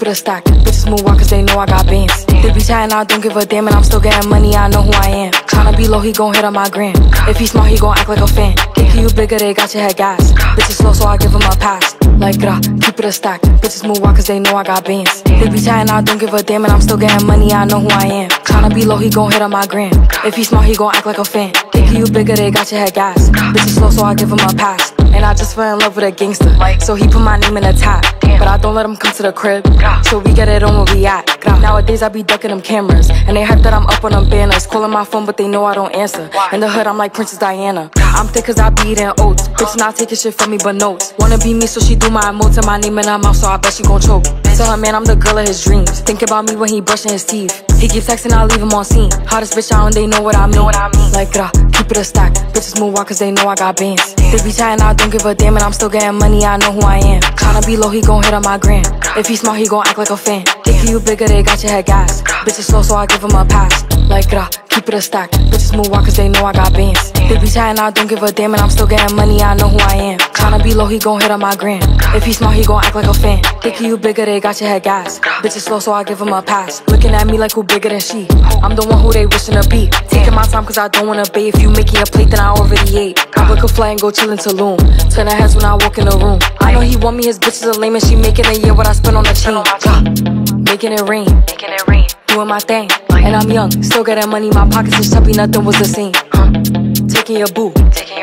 keep it a stack. Bitches move on cause they know I got bands. They be chatting, I don't give a damn, and I'm still getting money, I know who I am. Tryna be low, he gon' hit on my gram. If he smart, he gon' act like a fan. Thinking you bigger, they got your head gas. Bitches slow, so I give him a pass. Like, keep it a stack. Bitches move on cause they know I got bands. They be chatting, I don't give a damn, and I'm still getting money, I know who I am. Tryna be low, he gon' hit on my gram. If he smart, he gon' act like a fan. Thinking you bigger, they got your head gas. Bitches slow, so I give him a pass. And I just fell in love with a gangster, so he put my name in the top. But I don't let him come to the crib, so we get it on where we at. Nowadays I be ducking them cameras, and they hype that I'm up on them banners. Calling my phone but they know I don't answer. In the hood I'm like Princess Diana. I'm thick cause I be eating oats. Bitch not taking shit from me but notes. Wanna be me so she do my emotes and my name in her mouth, so I bet she gon' choke. Tell her man I'm the girl of his dreams. Think about me when he brushing his teeth. He keep texting, I leave him on scene. Hottest bitch out and they know what I mean. Like, keep it a stack. Bitches move on cause they know I got bands. They be chatting, I don't give a damn, and I'm still getting money, I know who I am. Tryna be low, he gon' hit on my gram. If he smart, he gon' act like a fan. Thinking you bigger, they got your head gas. Bitches slow, so I give him a pass. Like, keep it a stack. Bitches move on cause they know I got bands. They be chatting, I don't give a damn, and I'm still getting money, I know who I am. Tryna be low, he gon' hit on my gram. If he smart, he gon' act like a fan. Thinking you bigger, they got your head gas. Bitches slow, so I give him a pass. Looking at me like who bigger than she. I'm the one who they wishing to be. Taking my time cause I don't wanna bait. If you making a plate, then I already ate. I book a flight and go chill in Tulum. Turn her heads when I walk in the room. I know he want me, his bitches are lame, and she making a year what I spend on the chain. Making it rain, doing my thing. And I'm young, still getting money, my pockets is chubby, nothing was the same. Taking your boo,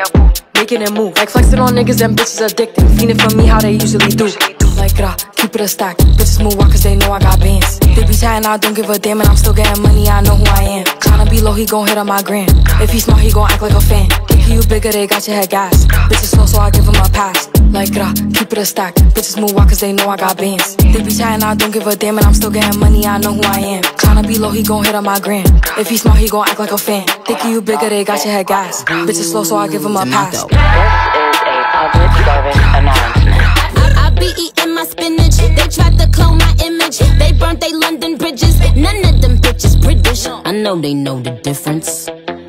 making it move. Like flexing on niggas and bitches addicted. Fiending for me how they usually do. Like, keep it a stack. Bitches move on cause they know I got bands. They be chatting, I don't give a damn, and I'm still getting money, I know who I am. Tryna be low, he gon' hit on my gram. If he smart, he gon' act like a fan. Thinking you bigger, they got your head gas. Bitches slow, so I give him a pass. Like, keep it a stack. Bitches move on cause they know I got bands. They be chatting, I don't give a damn, and I'm still getting money, I know who I am. Tryna be low, he gon' hit on my gram. If he smart, he gon' act like a fan. Thinking you bigger, they got your head gas. Bitches slow, so I give him a pass. This is a public service announcement. I be eating my spinach. They tried to clone my image. They burnt they London bridges. None of them bitches British. I know they know the difference.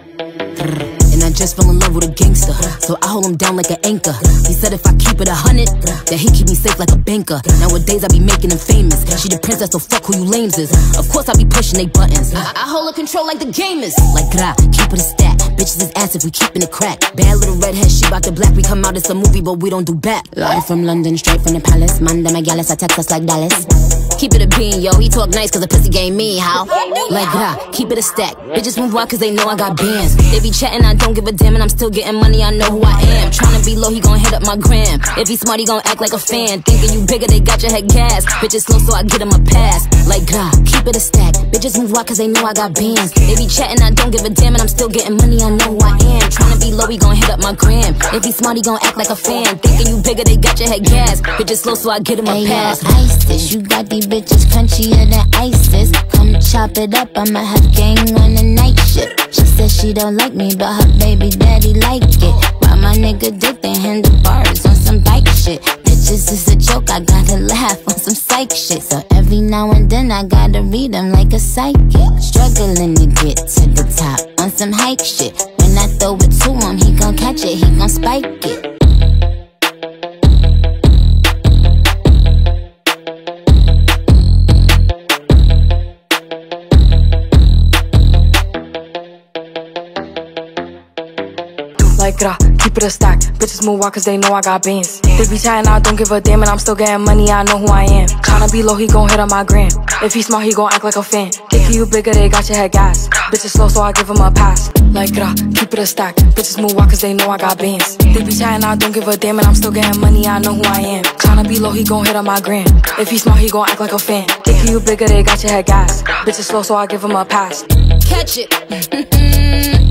And I just fell in love with a gangster, so I hold him down like an anchor. He said if I keep it 100, that he keep me safe like a banker. Nowadays I be making him famous. She the princess, so fuck who you lames is. Of course I be pushing they buttons. I hold her control like the game is. Like, keep it a stat. Bitches is ass if we keepin' it crack. Bad little redhead, she bout the black. We come out, it's a movie, but we don't do back. Live from London, straight from the palace. Manda my gallus, I text us like Dallas. Keep it a bean, yo. He talk nice cause the pussy game me, how? Like, keep it a stack. Bitches move on cause they know I got bands. They be chatting, I don't give a damn, and I'm still getting money, I know who I am. Tryna be low, he gon' hit up my gram. If he smart, he gon' act like a fan. Thinking you bigger, they got your head gas. Bitches slow, so I get him a pass. Like, keep it a stack. Bitches move on cause they know I got bands. They be chatting, I don't give a damn, and I'm still getting money, I know who I am. Tryna be low, he gon' hit up my gram. If he smart, he gon' act like a fan. Thinking you bigger, they got your head gas. Bitches slow, so I get him a pass. ISIS, you got these bitches crunchier than ISIS. Come chop it up, I'ma have gang on the night shift. She said she don't like me, but her baby daddy like it. While my nigga dick, they handlebars on some bike shit. Bitches is a joke, I gotta laugh on some psych shit. So every now and then I gotta read them like a psychic. Struggling to get to the top on some hike shit. When I throw it to him, he gon' catch it, he gon' spike it. Like, keep it a stack. Bitches move on cause they know I got bands. They be chatting, I don't give a damn, and I'm still getting money, I know who I am. Tryna be low, he gon' hit on my gram. If he smart, he gon' act like a fan. Thinking you bigger, they got your head gas. Bitches slow, so I give him a pass. Like, keep it a stack. Bitches move on cause they know I got bands. They be chatting, I don't give a damn, and I'm still getting money, I know who I am. Tryna be low, he gon' hit on my gram. If he smart, he gon' act like a fan. Thinking you bigger, they got your head gas. Bitches slow, so I give him a pass. Catch it.